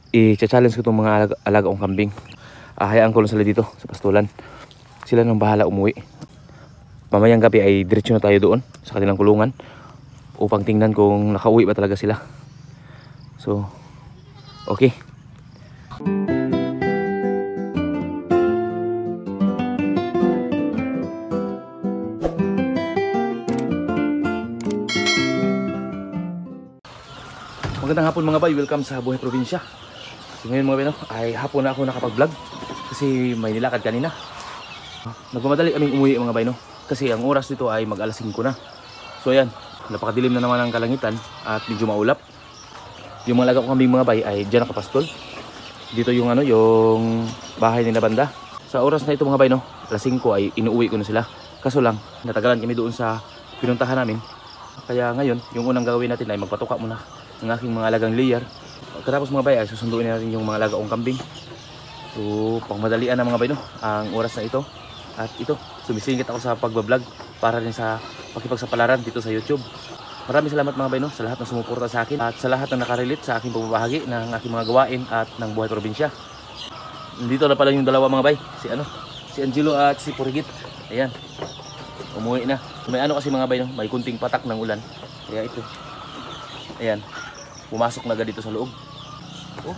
i-challenge ko itong mga alaga kong kambing. Hayaan ko lang sila dito sa pastulan. Sila nang bahala umuwi. Mamayang gabi ay diretso na tayo doon sa kanilang kulungan upang tingnan kung nakauwi ba talaga sila. So, okay. Magandang hapon mga bay, welcome sa Buhay Probinsya. So ngayon mga bay, ay hapon na ako nakapag-vlog kasi may nilakad kanina. Nagmamadali kaming umuwi mga bay, kasi ang oras dito ay mag-alas 5 na. So ayan, napakadilim na naman ang kalangitan at medyo maulap. Yung mga alaga ko kambing mga bay ay dyan nakapastol. Dito yung yung bahay nila banda. Sa oras na ito mga bay, alas 5 ay inuuwi ko na sila. Kaso lang, natagalan kami doon sa pinuntahan namin. Kaya ngayon, yung unang gagawin natin ay magpatuka muna ng aking mga alagang layer. Katapos mga bay ay susunduin natin yung mga alaga kong kambing. So pangmadalian na mga bay, ang oras na ito. At ito, sumisingit ako sa pagbablog para rin sa pakipagsapalaran dito sa YouTube. Maraming salamat mga bay, sa lahat na sumuporta sa akin at sa lahat na nakarelate sa aking pagbabahagi ng aking mga gawain at ng Buhay Probinsya. Dito na pala yung dalawa mga bay, si Angelo at si Purigit. Ayan, umuwi na. So, may kasi mga bay, may kunting patak ng ulan. Kaya ito, ayan, pumasok na agad dito sa loob. Oh.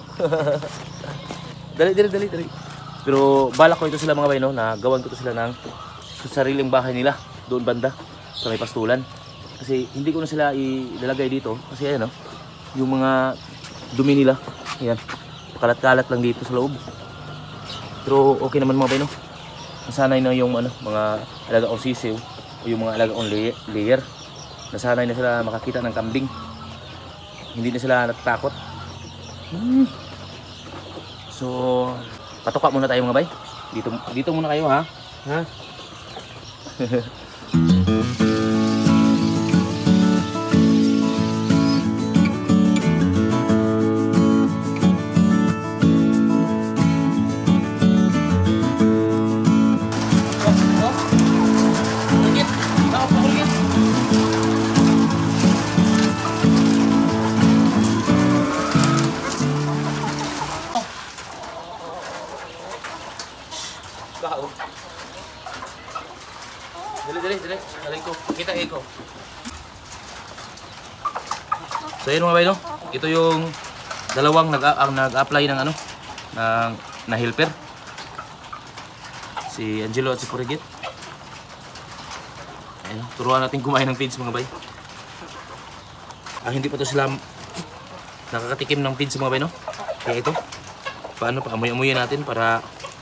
Dali. Pero balak ko ito sila mga bay, na gawan ko ito sila ng sariling bahay nila doon banda sa may pastulan. Kasi hindi ko na sila ilalagay dito kasi ayan, yung mga dumi nila, ayan, kalat-kalat lang dito sa loob. Pero okay naman mga bay, nasanay na yung mga alaga kong sisiw o yung mga alaga kong layer. Nasanay na sila makakita ng kambing. Hindi na sila natatakot. So, patuka muna tayo mga bay. Dito muna kayo ha. Dali. Alay ko. Kita ko. So yun mga bay, ito yung dalawang nag-apply ng na helper. Si Angelo at si Purigit. Ayun, turuan natin kumain ng feeds mga bay. Hindi pa to sila nakakatikim ng feeds mga bay, Kaya ito, paano pa amoy-amoyin natin para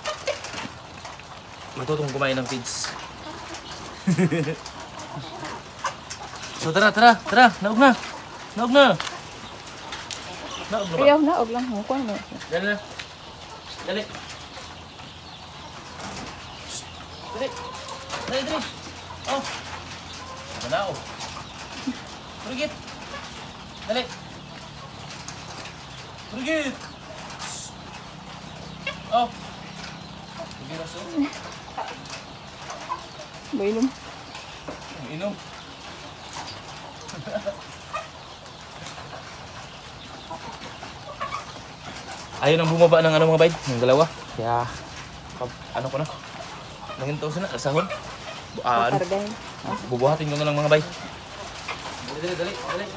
matutong kumain ng feeds. So tara, naog na. Ayaw, naog lang. Mukuha na. Dali. Oh. Manao. Purigit. Dali. Purigit. Oh. Sige raso. Bainom. Inom. Ayaw nang bumaba ng mga bay, ng dalawa. Kaya ko na. Nangintaw sila, sahon. Bubuhatin ko na lang mga bay. Dali.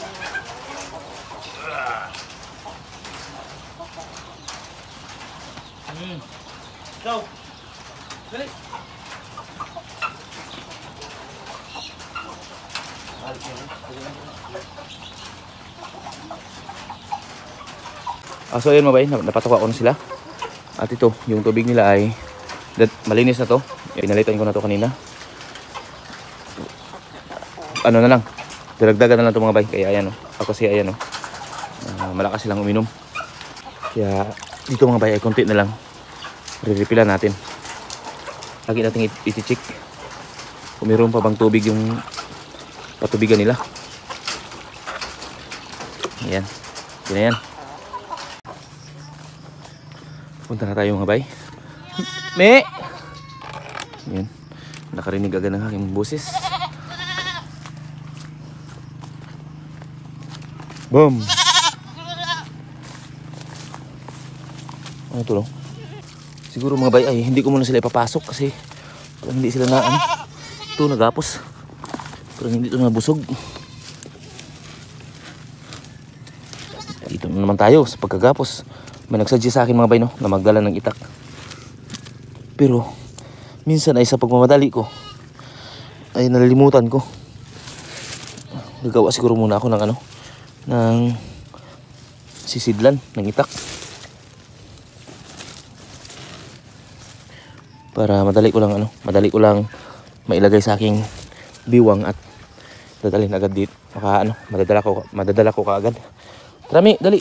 Go. Dali. So ayun mga bay, napatuka ko na sila. At ito, yung tubig nila ay malinis na to. Pinalitan ko na to kanina. Ano na lang, diragdagan na lang to mga bay. Kaya ayan ako siya ayan malakas silang uminom. Kaya dito mga bay ay konti na lang. Re-refillan natin. Lagi natin iti-check kung mayroon pa bang tubig yung patubigan nila. Ayan. Yan. Punta na tayo mga bay. Me! Ayan. Nakarinig agad ng aking boses. Boom! Ano to, no? Siguro mga bay ay hindi ko muna sila ipapasok kasi parang hindi sila na ano. Ito nagapos. Parang hindi ito nabusog. Dito naman tayo sa pagkagapos. May nagsuggest sa akin mga bay, no, na magdala ng itak. Pero minsan ay sa pagmamadali ko ay nalilimutan ko. Gagawa siguro muna ako ng ano, ng sisidlan ng itak. Para madali ko lang mailagay sa aking biwang at dadalhin agad dito. Maka ano, madadala ko kaagad. Trami, dali.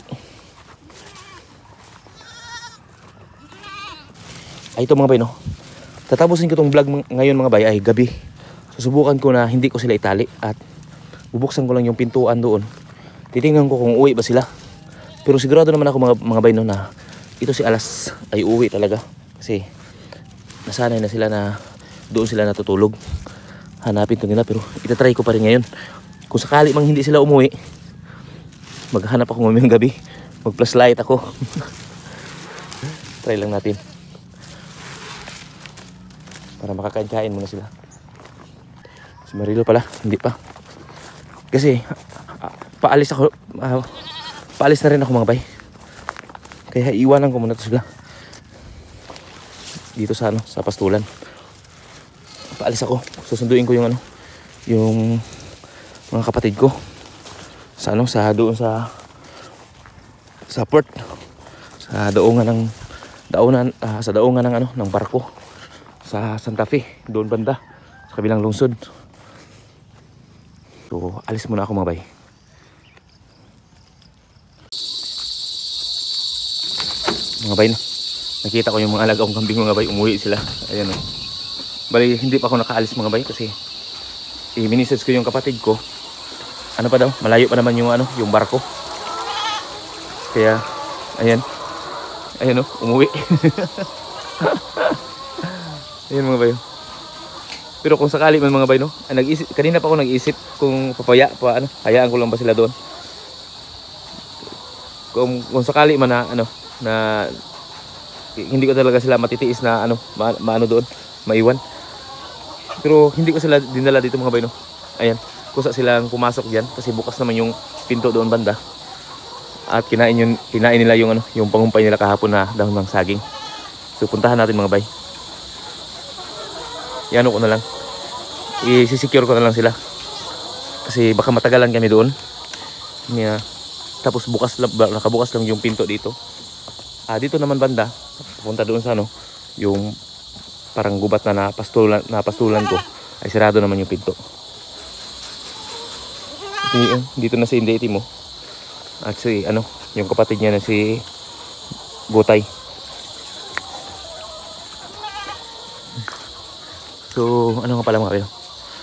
Ay ito mga bay, no. Tatapusin ko tong vlog ngayon mga bay ay gabi. Susubukan ko na hindi ko sila itali at bubuksan ko lang yung pintuan doon. Titingnan ko kung uwi ba sila. Pero sigurado naman ako mga bay, no, na ito si Alas ay uwi talaga. Kasi nasanay na sila na doon sila natutulog. Hanapin ko nila pero itatry ko pa rin ngayon. Kung sakali mang hindi sila umuwi, maghanap ako ngayon gabi. Mag flashlight ako. Try lang natin. Para makakain-kain muna sila. Si Marilo pala, hindi pa. Kasi paalis na rin ako mga bay. Kaya iwanan ko muna to sila. Dito sa ano, sa pastulan. Paalis ako. Susunduin ko yung ano, yung mga kapatid ko. Sa ano, sa doon sa port. Sa daungan ng ano, ng barko. Sa Santa Fe, doon banda, sa kabilang lungsod. So, alis muna ako mga bay. Mga bay, no? Nakita ko yung mga alaga kong kambing mga bay, umuwi sila. Ayan, o. Bali, hindi pa ako nakaalis mga bay kasi i-message ko yung kapatid ko. Ano pa daw, malayo pa naman yung ano, yung barko. Kaya, ayan. Ayan, o, umuwi. Ayan mga bay. Pero kung sakali man mga bay, no, kanina pa ako nag-isip kung hayaan ko lang ba sila doon. Kung sakali man na ano, na hindi ko talaga sila matitiis na ano, maano doon, maiwan. Pero hindi ko sila dinala dito mga bay, no. Ayan, kusa silang pumasok diyan kasi bukas naman yung pinto doon banda. At kinain nila yung ano, yung pangumpay nila kahapon na dahon ng saging. So puntahan natin mga bay. Yan ko na lang. I-secure ko na lang sila. Kasi baka matagalan kami doon. Tapos nakabukas lang yung pinto dito. Dito naman banda, punta doon sa ano, yung parang gubat na napastulan ko, ay sirado naman yung pinto. Dito na si Indeti mo. At si ano, yung kapatid niya na si Butay. So, ano nga pala mga kayo?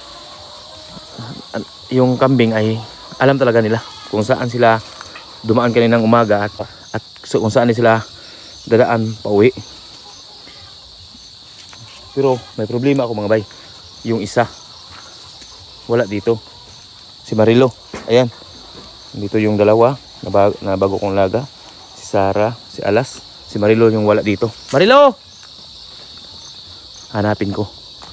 Yung kambing ay alam talaga nila kung saan sila dumaan kaninang umaga at kung saan sila dadaan pauwi. Pero may problema ako mga bay. Yung isa wala dito. Si Marilo. Ayan. Dito yung dalawa na bago kong laga. Si Sarah, si Alas. Si Marilo yung wala dito. Marilo! Hanapin ko.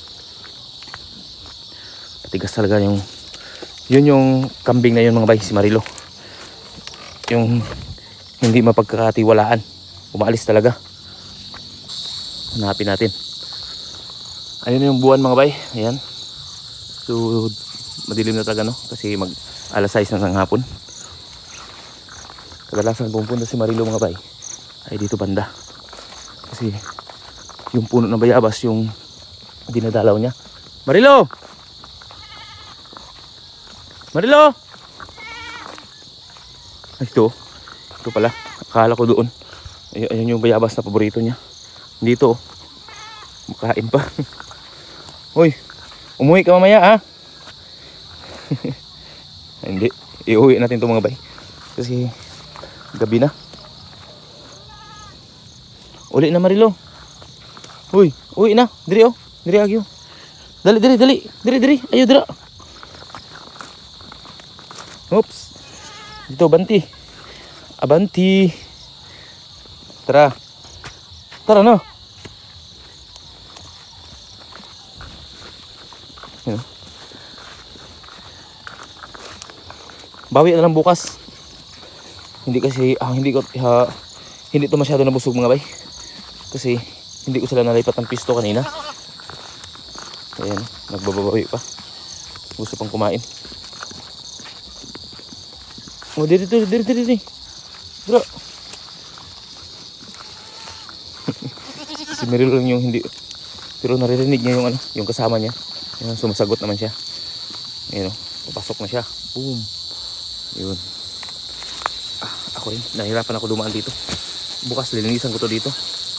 Patigas talaga yung kambing na yun mga bay, si Marilo. Yung hindi mapagkakatiwalaan. Umaalis talaga. Hanapin natin. Ayun yung buwan mga bay. Ayan. So madilim na talaga, no? Kasi mag alas 6 na ng hapon. Kadalasan pumunta si Marilo mga bay ay dito banda. Kasi yung puno ng bayabas yung dinadalaw niya. Marilo! Marilo! Ay, ito pala. Akala ko doon. Ayun yung bayabas na paborito niya. Dito, makain pa. Hoy, umuwi ka mamaya, ha? Hindi, iuwi natin ito mga bay. Kasi gabi na. Uli na Marilo. Hoy, uwi na. Diri oh. Diri agyo. Dali. Diri. Ayo dira. Oops. Dito banti. Abanti. Tara. Tara na. Yun. Bawi na lang bukas. Hindi kasi hindi to masyado nabusog mga bay. Kasi hindi ko sila nalipat ng pisto kanina. Ayan, nagbabawi pa. Gusto pang kumain. Oh, diri. Bro. Si Meryl lang yung hindi. Pero naririnig niya yung kasama niya. Ayan, sumasagot naman siya. Ayan, papasok na siya. Boom. Yun. Ako rin, nahirapan ako dumaan dito. Bukas lilinisan ko to dito.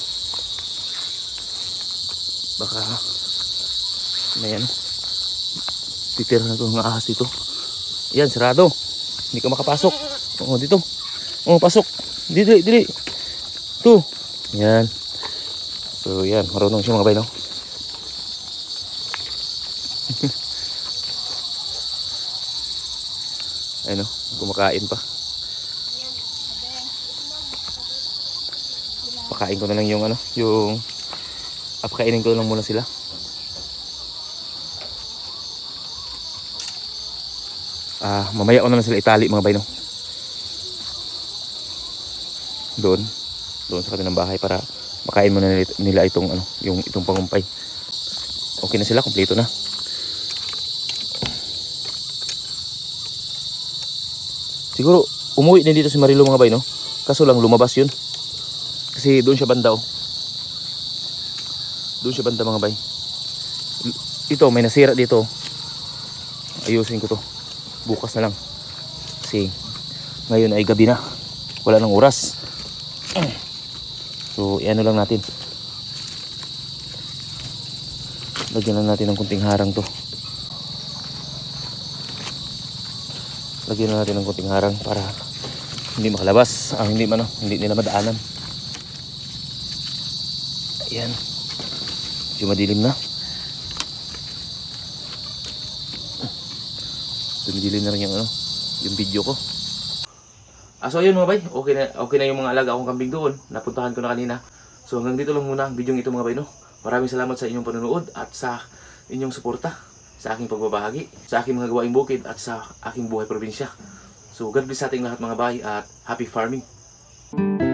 Baka ayan, titira na itong ahas dito. Ayan, sarado. Hindi ka makapasok. Oo, dito. Oo, pasok. Dili. Ito. Ayan. So, yan. Marunong siya mga bay, no? Ayun, no? Kumakain pa. Pakain ko na lang pakainin ko lang muna sila. Mamaya ko na lang sila itali mga bay, no? Doon sa kanilang bahay para makain muna nila itong itong pangumpay. Okay na sila, kompleto na. Siguro umuwi din dito si Marilo mga bay, no? Kaso lang lumabas yun. Kasi doon siya banda, oh. Doon siya banda mga bay. Ito may nasira dito. Ayusin ko to bukas na lang. Kasi ngayon ay gabi na. Wala nang oras. So iano lang natin. Lagyan lang natin ng kunting harang to. Lagyan lang natin ng kunting harang para hindi makalabas. Hindi nila madaanan. Ayan. Medyo madilim na. Dumidilim na rin yung video ko. So ayun mga bay, okay na yung mga alaga akong kambing doon. Napuntahan ko na kanina. So hanggang dito lang muna ang video ito mga bay, no. Maraming salamat sa inyong panonood at sa inyong suporta sa aking pagbabahagi, sa aking mga gawaing bukid at sa aking buhay probinsya. So God bless sa ating lahat mga bay at happy farming.